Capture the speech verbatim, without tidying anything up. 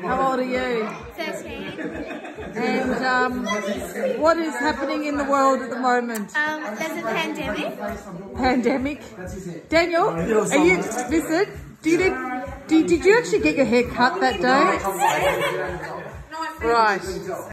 How old are you? thirteen. And um, what is happening in the world at the moment? Um, there's a pandemic. Pandemic. Daniel, are you, listen, do you need, do, did you actually get your hair cut that day? Right.